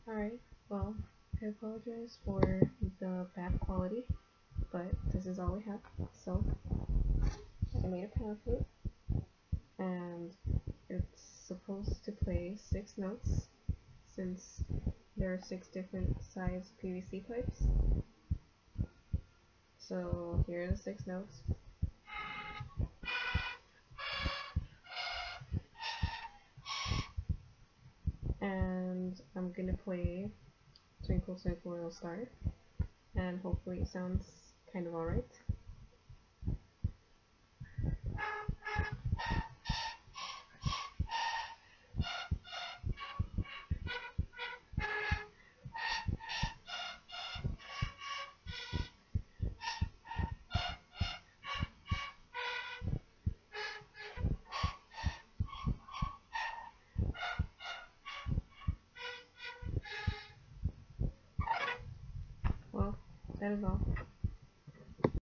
Alright, well, I apologize for the bad quality, but this is all we have. So, I made a pan flute, and it's supposed to play 6 notes, since there are 6 different size PVC pipes. So, here are the 6 notes. And I'm gonna play Twinkle Twinkle Little Star, and hopefully it sounds kind of alright. Well, that is all.